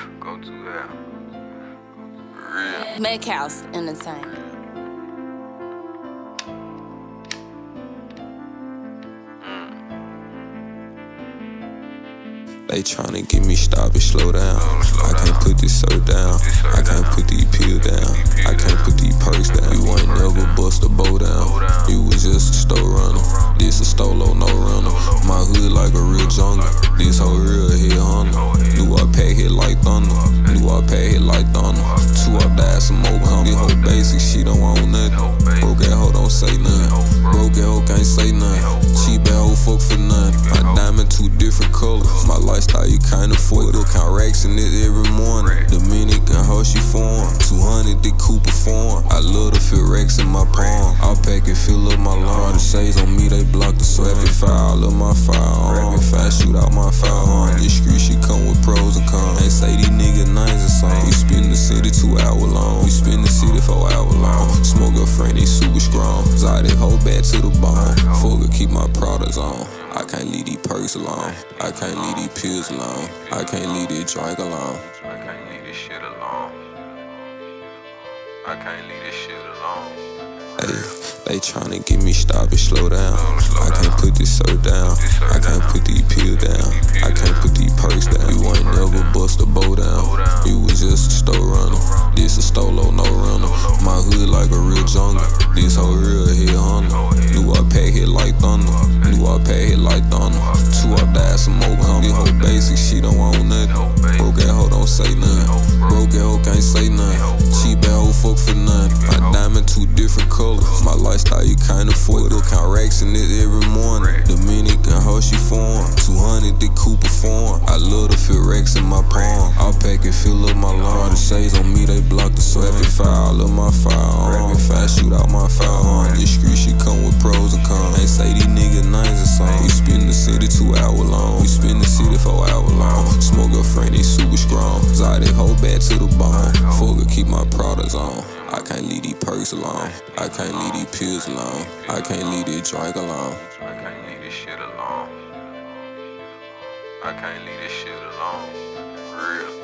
Go to that. Real. MackHouse Ent. They tryna get me stop and slow down. I can't put this soda down. I can't put these pills down. I can't put these perks down. You ain't never bust a bow down. You was just a store runner. This a stolo, no runner. My hood like a real jungle. This whole real hit hunter. Knew I pack hit like thunder. Knew I pack hit like thunder. Two I died some more humble. This whole basic, she don't want nothing. Broke that hoe don't say nothing. Broke that hoe can't say nothing. Cheap that hoe fuck for nothing. My diamond two different colors. My lifestyle you kinda fucked up. Count racks in it every morning. Dominican hoe she foreign. 200 the Cooper form. I love to feel racks in my palm. I'll pack it, fill up my lawn. The shades on me, they block the sun. Rapid fire, all of my firearm. Rapid fire, shoot out my firearm. This street she come with pros and cons. Ain't say these niggas names and songs. We spin the city 2 hours long. We spin the city 4 hours long. Smoke a friend, he super strong. Zai they hold back to the bone. Fucker keep my products on. I can't leave these perks alone. I can't leave these pills alone. I can't leave this drink alone. I can't leave this shit alone. I can't leave this shit alone. Hey, they tryna get me stop and slow down. I can't put this soda down. I can't put these pills down. I can't put these perks down. You ain't never bust a bow down. You was just a store runner. This a stolo, no runner. My hood like a real jungle. This whole real hit hunter. Knew I pack hit like thunder. Knew I pack hit like thunder. Two I died some more humble. This whole basic, she don't want nothing. Broke that hoe don't say nothing. Broke that hoe can't say nothing. Cheap that hoe fuck for nothing. My diamond two different colors. My lifestyle you kinda fucked up. Count racks in it every morning. Dominican hoe she foreign. 200 the Cooper form. I love to feel racks in my palm. I'll pack it, fill up my lawn. The shades on me, they block the sun. Rapid fire, all of my firearm. Rapid fire, shoot out my firearm. This street she come with pros and cons. Ain't say these niggas names and songs. We spin the city 2 hours long. We spin the city 4 hours long. Smoke a friend, he super strong. Zai they hold back to the bone. Fucker keep my products on. I can't leave these perks alone. I can't leave these pills alone. I can't leave this drink alone. I can't leave this shit alone. I can't leave this shit alone. Real.